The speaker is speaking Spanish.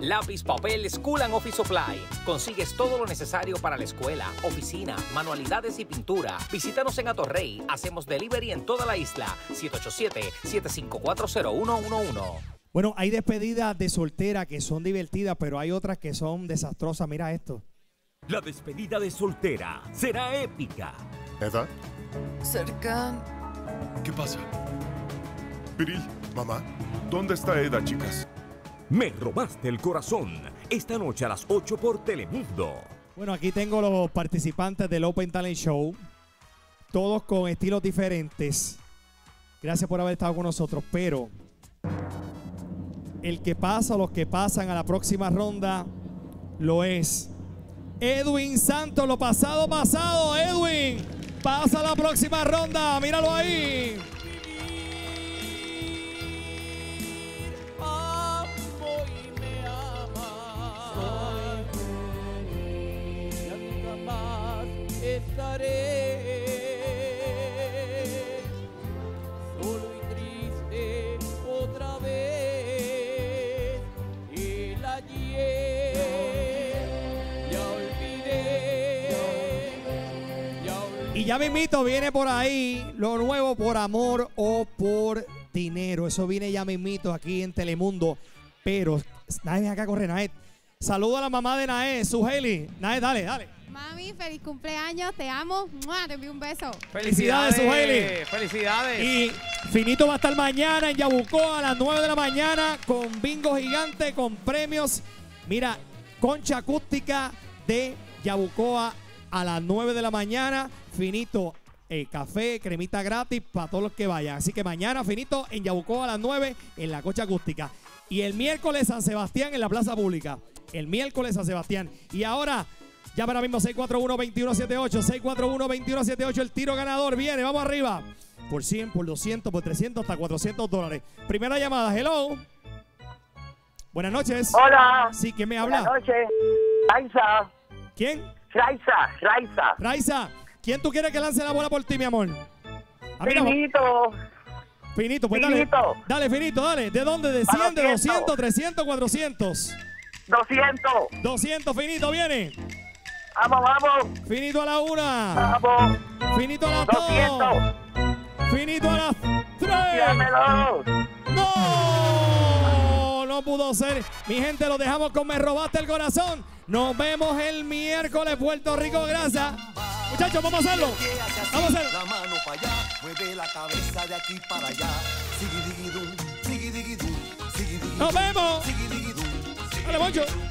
Lápiz, papel, School and Office Supply. Consigues todo lo necesario para la escuela, oficina, manualidades y pintura. Visítanos en Atorrey. Hacemos delivery en toda la isla. 787-754-0111. Bueno, hay despedidas de soltera que son divertidas, pero hay otras que son desastrosas. Mira esto. La despedida de soltera será épica. ¿Edad? Cerca. ¿Qué pasa? Piri, mamá, ¿dónde está Eda, chicas? Me robaste el corazón. Esta noche a las 8 por Telemundo. Bueno, aquí tengo los participantes del Open Talent Show. Todos con estilos diferentes. Gracias por haber estado con nosotros, pero el que pasa o los que pasan a la próxima ronda lo es Edwin Santos. Lo pasado, Edwin. Pasa a la próxima ronda. Míralo ahí. Estaré solo y triste otra vez. El ayer ya olvidé. Y ya mismito viene por ahí lo nuevo, Por Amor o Por Dinero. Eso viene ya mismito aquí en Telemundo. Pero Nae, ven acá, corre, Nae. Saluda a la mamá de Nae, Sujeli. Nae, dale. Mami, feliz cumpleaños, te amo. ¡Mua! Te envío un beso. Felicidades, Sujeli. Felicidades. Y Finito va a estar mañana en Yabucoa a las 9 de la mañana con bingo gigante, con premios. Mira, concha acústica de Yabucoa a las 9 de la mañana. Finito, café, cremita gratis para todos los que vayan. Así que mañana, Finito, en Yabucoa a las 9 en la concha acústica. Y el miércoles San Sebastián en la plaza pública. El miércoles San Sebastián. Y ahora, ya para mismo 641-2178. 641-2178. El tiro ganador viene. Vamos arriba. Por 100, por 200, por 300, hasta $400. Primera llamada. Hello. Buenas noches. Hola. Sí, ¿quién me habla? Buenas noches. Raiza. ¿Quién? Raiza. Raiza. ¿Quién tú quieres que lance la bola por ti, mi amor? Finito. Finito, pues Finito. Dale, Finito, dale. ¿De dónde? ¿De 100, de 200, 300, 400? 200. 200, Finito, viene. Vamos. Finito a la 1. Vamos. Finito a la 200. 2. Finito a la 3. Dámelo. ¡No! No pudo ser. Mi gente, lo dejamos con Me Robaste el Corazón. Nos vemos el miércoles, Puerto Rico. Gracias. Muchachos, vamos a hacerlo. Vamos a hacerlo. La mano para allá, mueve la cabeza de aquí para allá. Nos vemos. Dale, Moncho.